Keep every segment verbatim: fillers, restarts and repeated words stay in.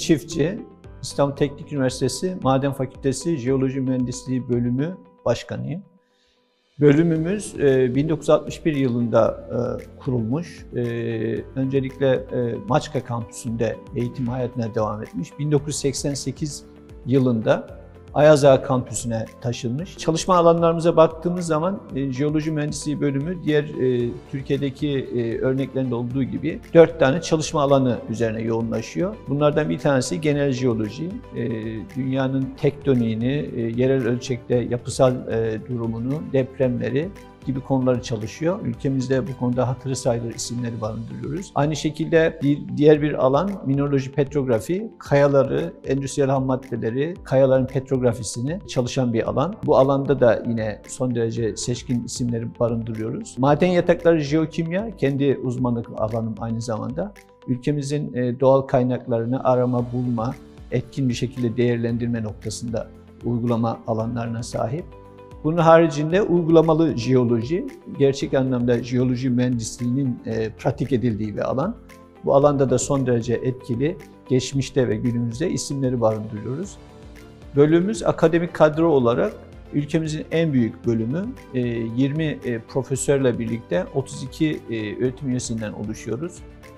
Çiftçi, İstanbul Teknik Üniversitesi Maden Fakültesi Jeoloji Mühendisliği Bölümü Başkanıyım. Bölümümüz bin dokuz yüz altmış bir yılında kurulmuş. Öncelikle Maçka kampüsünde eğitim hayatına devam etmiş. bin dokuz yüz seksen sekiz yılında Ayazağa kampüsüne taşınmış. Çalışma alanlarımıza baktığımız zaman e, Jeoloji Mühendisliği Bölümü diğer e, Türkiye'deki e, örneklerinde olduğu gibi dört tane çalışma alanı üzerine yoğunlaşıyor. Bunlardan bir tanesi genel jeoloji. E, dünyanın tektoniğini, e, yerel ölçekte yapısal e, durumunu, depremleri gibi konuları çalışıyor. Ülkemizde bu konuda hatırı sayılır isimleri barındırıyoruz. Aynı şekilde bir diğer bir alan mineraloji petrografi, kayaları, endüstriyel ham maddeleri, kayaların petrografisini çalışan bir alan. Bu alanda da yine son derece seçkin isimleri barındırıyoruz. Maden yatakları jeokimya, kendi uzmanlık alanım aynı zamanda. Ülkemizin doğal kaynaklarını arama, bulma, etkin bir şekilde değerlendirme noktasında uygulama alanlarına sahip. Bunun haricinde uygulamalı jeoloji, gerçek anlamda jeoloji mühendisliğinin e, pratik edildiği bir alan. Bu alanda da son derece etkili, geçmişte ve günümüzde isimleri barındırıyoruz. Bölümümüz akademik kadro olarak ülkemizin en büyük bölümü. E, yirmi e, profesörle birlikte otuz iki e, öğretim üyesinden oluşuyoruz.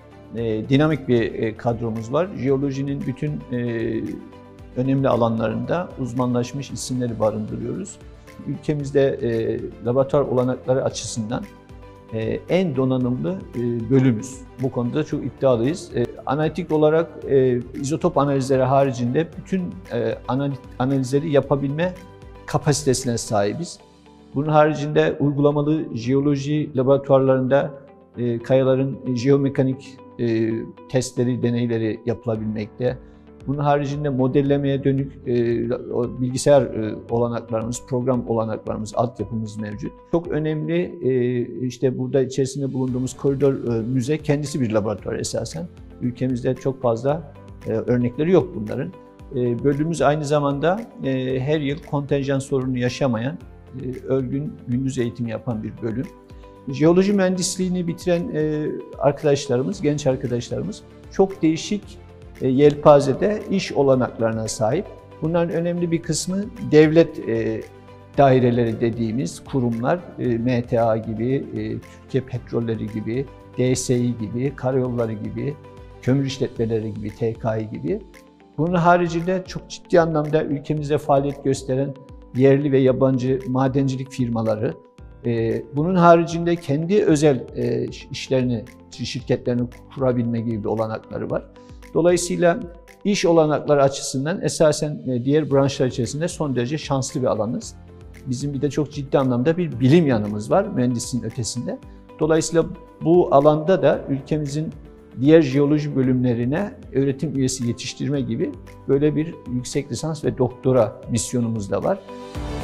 E, dinamik bir e, kadromuz var. Jeolojinin bütün e, önemli alanlarında uzmanlaşmış isimleri barındırıyoruz. Ülkemizde e, laboratuvar olanakları açısından e, en donanımlı e, bölümüz. Bu konuda çok iddialıyız. E, analitik olarak e, izotop analizleri haricinde bütün e, analizleri yapabilme kapasitesine sahibiz. Bunun haricinde uygulamalı jeoloji laboratuvarlarında e, kayaların jeomekanik e, testleri, deneyleri yapılabilmekte. Bunun haricinde modellemeye dönük e, bilgisayar e, olanaklarımız, program olanaklarımız, altyapımız mevcut. Çok önemli, e, işte burada içerisinde bulunduğumuz koridor e, müze kendisi bir laboratuvar esasen. Ülkemizde çok fazla e, örnekleri yok bunların. E, bölümümüz aynı zamanda e, her yıl kontenjan sorunu yaşamayan, e, örgün gündüz eğitim yapan bir bölüm. Jeoloji mühendisliğini bitiren e, arkadaşlarımız, genç arkadaşlarımız çok değişik yelpazede iş olanaklarına sahip. Bunların önemli bir kısmı devlet e, daireleri dediğimiz kurumlar, e, M T A gibi, e, Türkiye Petrolleri gibi, D S İ gibi, karayolları gibi, kömür işletmeleri gibi, T K İ gibi. Bunun haricinde çok ciddi anlamda ülkemizde faaliyet gösteren yerli ve yabancı madencilik firmaları, e, bunun haricinde kendi özel e, işlerini, şirketlerini kurabilme gibi bir olanakları var. Dolayısıyla iş olanakları açısından esasen diğer branşlar içerisinde son derece şanslı bir alanız. Bizim bir de çok ciddi anlamda bir bilim yanımız var mühendisliğin ötesinde. Dolayısıyla bu alanda da ülkemizin diğer jeoloji bölümlerine öğretim üyesi yetiştirme gibi böyle bir yüksek lisans ve doktora misyonumuz da var.